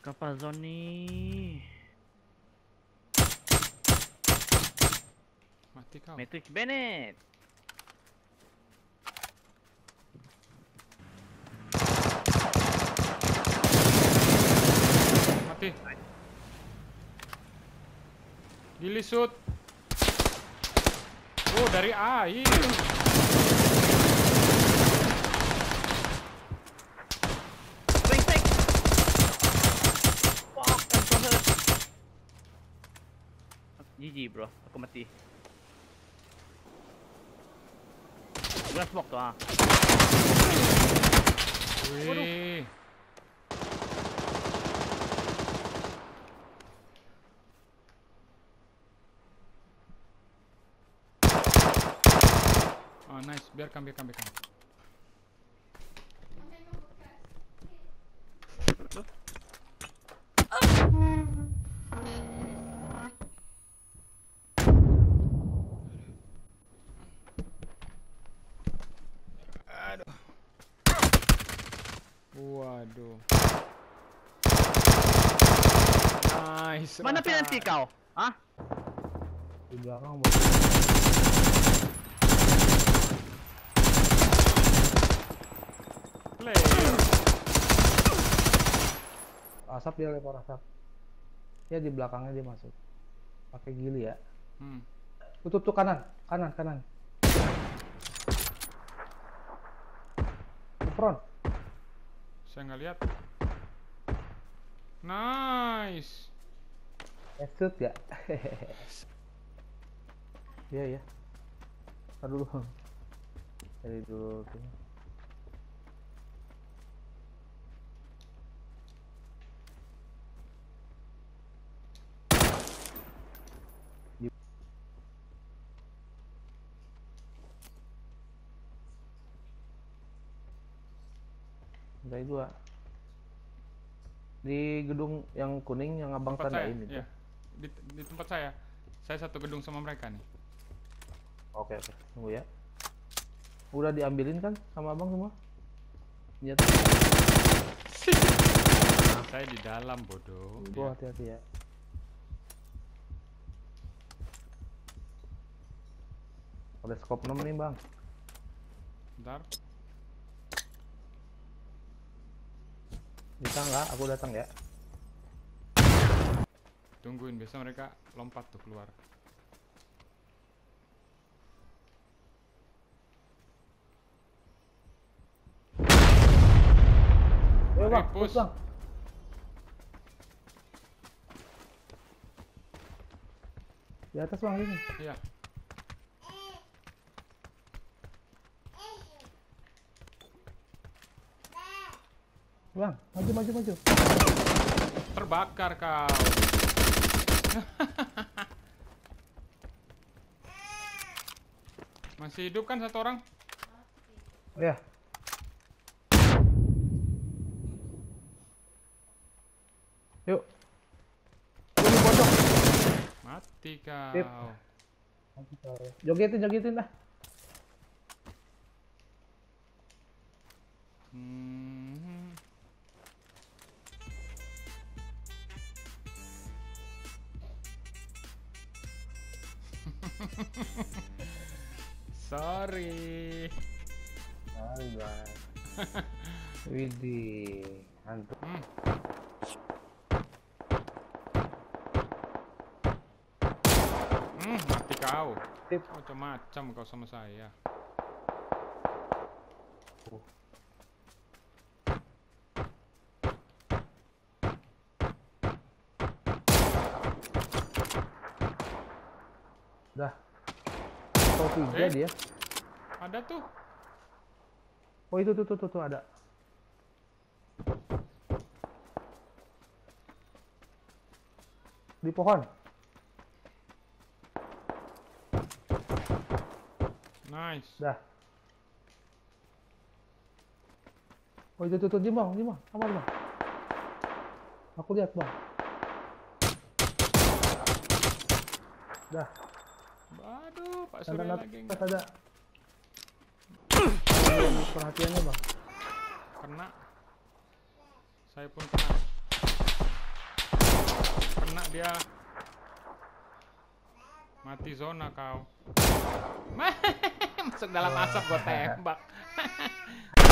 Kapal zone nih. Mati kau. Matrix Bennett. Mati. Dilisut. Oh, dari air. Brengsek. Fuck, I'm so hurt. GG bro, aku mati. Gua smoke tuh ah. Wih. Oh nice, biarkan. Aduh. Waduh. Nice. Mana penalti kau? Hah? Di belakang Play. asap, dia lempar asap. Ya di belakangnya dia masuk. Pakai gili ya. Tutup kanan. Front. Saya nggak lihat. Nice. Headshot gak? Iya ya. Ntar dulu. Dari dulu. Dari dua. Di gedung yang kuning yang abang Tempat tandain saya, itu. ya. Di tempat saya. Saya satu gedung sama mereka nih. Oke. Tunggu ya. Udah diambilin kan sama abang semua? Senjata. Saya di dalam bodoh. Oh, hati-hati ya. Ada scope 6 nih bang. Bentar. Bisa nggak? Aku datang ya. Tungguin, biasa mereka lompat tuh keluar. Ayo bang, push. push bang. Di atas bang ini. Iya. Bang, maju. Terbakar kau. Masih hidup kan satu orang? Ya. Yuk. Ini pojok. Mati kau. Sip. Jogetin lah. Sorry. Hai bang. Widih, mantap. Mati kau. Sip. Macam-macam kau sama saya. Dah. Kau 3 dia. Ada tuh. Oh itu tuh ada. Di pohon. Nice. Dah. Oh itu tuh bang. Aman bang. Aku lihat bang. Dah. Aduh, Pak Tanda Surya lagi enggak. ada. Perhatiannya bang. Kena. Saya pun kena. kena dia. Mati zona kau. Masuk dalam asap gua tembak.